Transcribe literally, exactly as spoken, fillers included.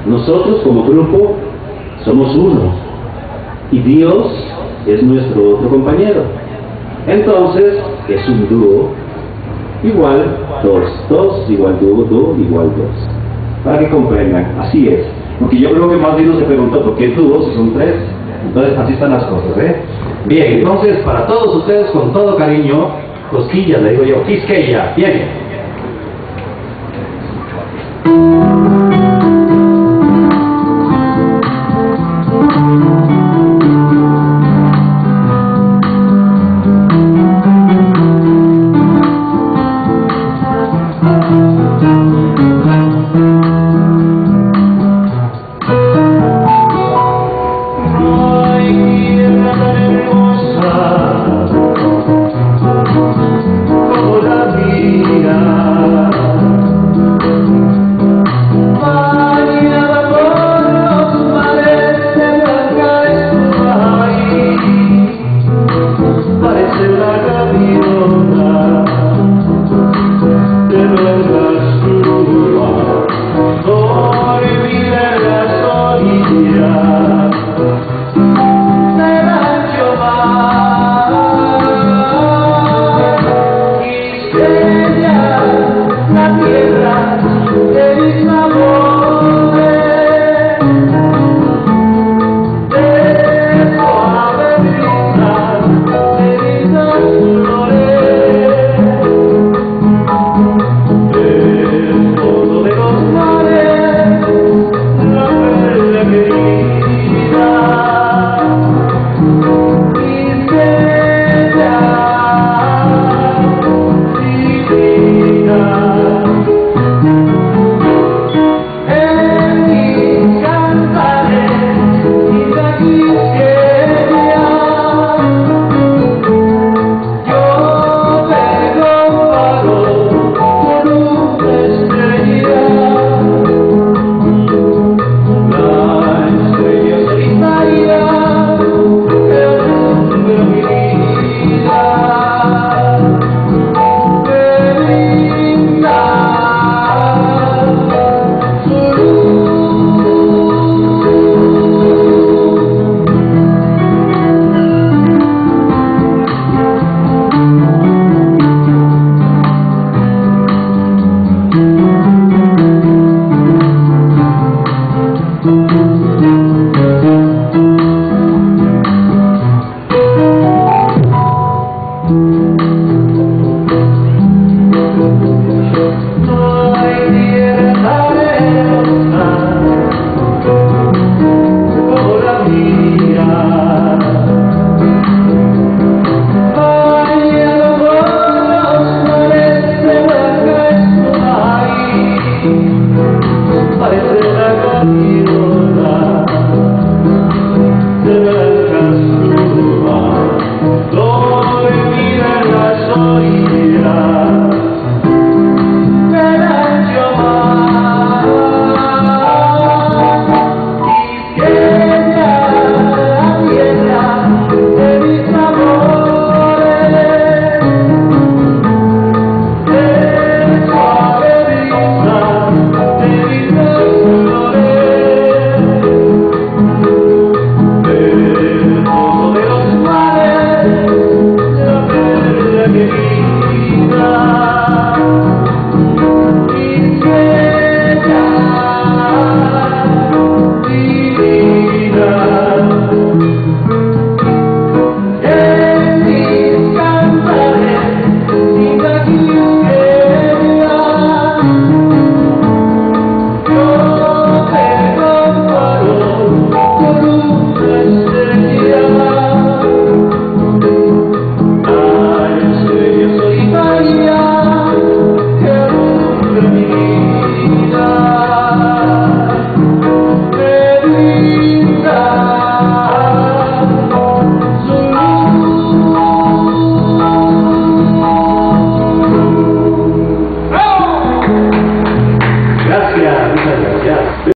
nosotros como grupo somos uno y Dios es nuestro otro compañero. Entonces es un dúo igual dos, dos igual dúo, dúo igual dos. Para que comprendan, así es. Porque yo creo que más de uno se pregunta por qué dúos si son tres. Entonces así están las cosas, ¿eh? Bien, entonces para todos ustedes con todo cariño, cosquillas, le digo yo, Quisqueya, bien. Parece la gaviota